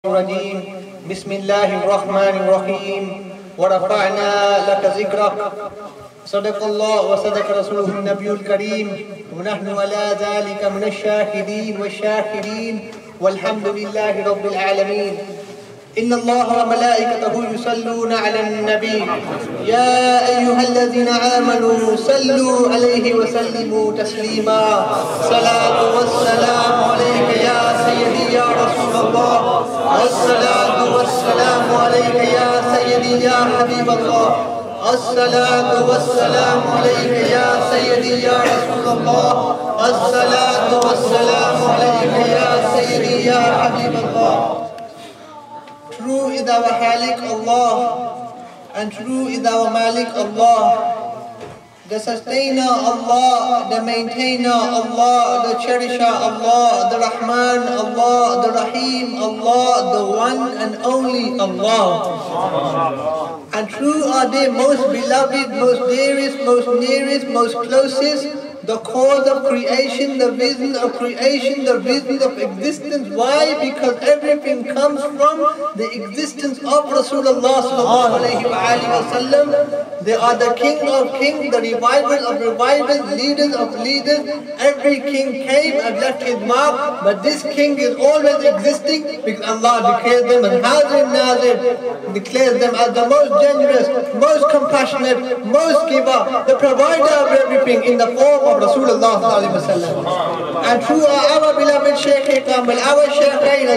الرجيم بسم الله الرحمن الرحيم ورفعنا لك ذكرك صدق الله وصدق رسوله النبي الكريم ونحن على ذلك من الشاهدين والشاكرين والحمد لله رب العالمين. إن الله وملائكته يصلون على النبي يا أيها الذين آمنوا صلوا عليه وسلموا تسليما. صلاة والسلام عليك يا سيدي يا رسول الله، الصلاة والسلام عليك يا سيدي يا حبيب الله، الصلاة والسلام عليك يا سيدي يا رسول الله، الصلاة والسلام عليك يا سيدي يا حبيب الله. True is our Khalik Allah, and true is our Malik Allah. The sustainer Allah, the maintainer Allah, the cherisher Allah, the Rahman Allah, the Rahim Allah, the one and only Allah. And true are they most beloved, most dearest, most nearest, most closest, the cause of creation, the reason of creation, the reason of existence. Why? Because everything comes from the existence of Rasulullah sallallahu alayhi wa sallam. They are the king of kings, the revival of revivals, leaders of leaders. Every king came and left his mark, but this king is always existing because Allah declares them as Hazir Nazir, declares them as the most generous, most compassionate, most giver, the provider of everything in the form of Rasulullah sallallahu alaihi wasallam. And through our beloved Shaykh Kamil, our Shaykhain,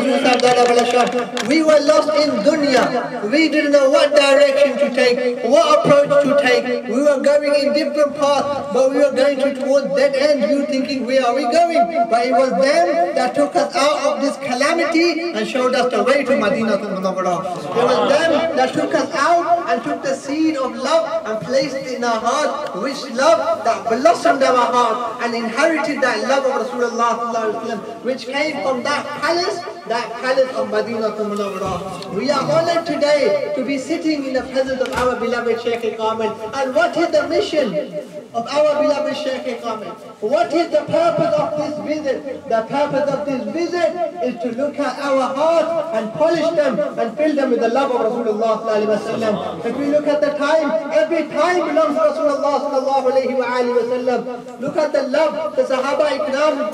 we were lost in dunya. We didn't know what direction to take, what approach to take. We were going in different paths, but we were going towards dead ends. We were thinking, where are we going? But it was them that took us out of this calamity and showed us the way to Madinah al-Munawwarah. It was them that took us out and took the seed of love and placed it in our heart, which love that blossomed our heart and inherited that love of Rasulullah sallallahu alaihi wasallam, which came from that palace of Madinah al-Munawwarah. We are honored today to be sitting in the presence of our beloved Shaykh Kamil. And what is the mission of our beloved Shaykh Kamil? What is the purpose of this visit? The purpose of this visit is to look at our hearts and polish them and fill them with the love of Rasulullah sallallahu alaihi wasallam. If we look at the time, every time belongs to Rasulullah sallallahu alaihi wasallam. Look at the love the Sahaba Ikram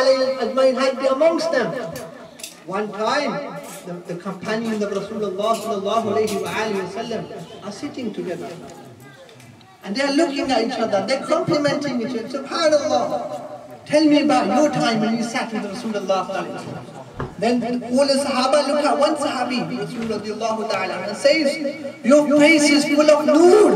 had amongst them. One time, the companions of Rasulullah sallallahu alaihi wasallam are sitting together. And they are looking at each other, they're complimenting each other. SubhanAllah, tell me about your time when you sat with Rasulullah sallallahu alaihi wasallam. Then all the Sahaba look at one Sahabi, Rasulullah ta'ala, and says, your face is full of noor.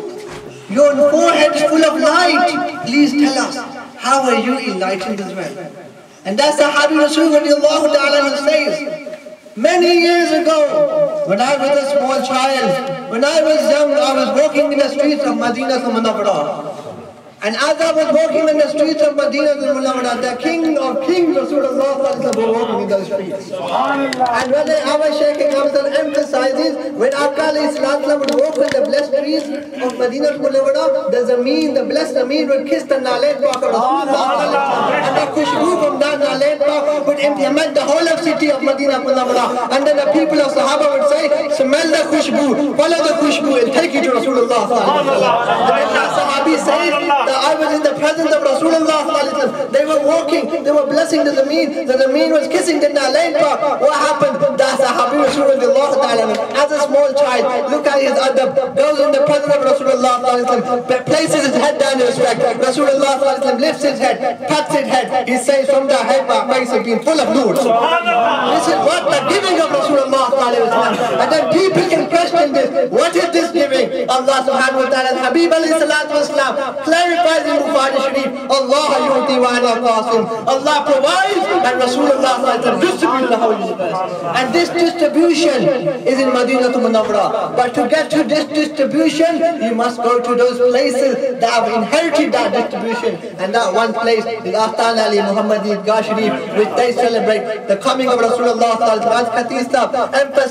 Your forehead is full of light. Please tell us, how are you enlightened as well? And that Sahabi Rasulullah ta'ala says, many years ago, when I was a small child, when I was young, I was walking in the streets of Madinah al-Munawwarah. And as I was walking in the streets of Madinah al-Munawwarah, the King of Kings, Rasulullah was walking in those streets. And when our Shaykh Kamil emphasizes, when Akka would walk in the blessed streets of Madinah al-Munawwarah, the Zameen, the blessed Zameen would kiss the Nalain Park of Rasulullah. And the Khushbu from that Nalain Park would implement the whole of city of Madinah al-Munawwarah. And then the people of Sahaba would say, smell the Khushbu, follow the Khushbu, and take you to Rasulullah. And then that Sahabi says, I was in the presence of Rasulullah. They were walking, they were blessing the Zameen. The Zameen was kissing the Nalain Park. What happened? That Sahabi Rasulullah, as a small child, look at his adab, goes in the presence of Rasulullah, places his head down in respect. Rasulullah lifts his head, pats his head. He says, from the head, my face has been full of noor. This is what the giving of Rasulullah. And then people can question this. What is this giving? Allah subhanahu wa ta'ala, Habib alayhi salatu wasalam, clarifies in Bukhari Sharif, Allah yu'ti wa ana qasim. Allah provides and Rasulullah distributes the whole universe. And this distribution is in Madinah al-Munawwarah. But to get to this distribution, you must go to those places that have inherited that distribution. And that one place is Astan Ali Muhammadi Idgah Sharif, which they celebrate the coming of Rasulullah. As Khatib emphasized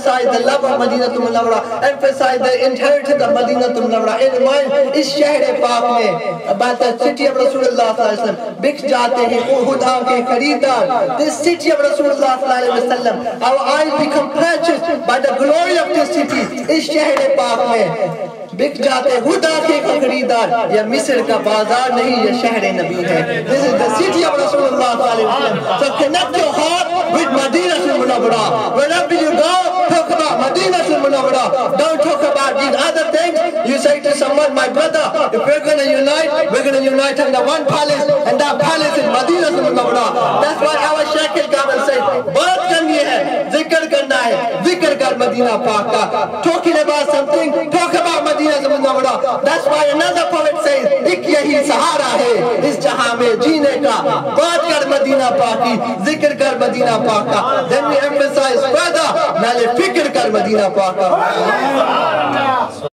emphasize the love of Madinatul Munawwara, emphasize the inheritance of Madinatul Munawwara. In mind, is Shahr Pak mein, about the city of Rasulullah sallallahu alaihi wasallam, bik jaate hain Huda ke khareedar. This city of Rasulullah sallallahu alaihi wasallam, our eyes become purchased by the glory of this city. Is Shahr Pak mein बिक जाते हुदा के खरीदार या मिस्र का बाजार नहीं ये शहर नबी है. This is the city of Rasulullah sallallahu alaihi wasallam. So connect your heart with Madinatul Munawwara. Wherever you go, talk about Madinatul Munawwara. Don't talk about these other things. You say to someone, my brother, if we're going to unite under one palace, and that palace is Madinatul Munawwara. That's why our Shaykh al-Kamil says, baat karni hai, zikr karna hai, zikr kar Madina Pak ka. Talking about something, talk about Madina. That's why another poet says, एक यही सहारा है इस जहां में जीने का, बात कर मदीना पाक की, जिक्र कर मदीना पाक का. Then we emphasize further, नाले फिक्र कर मदीना पाक का.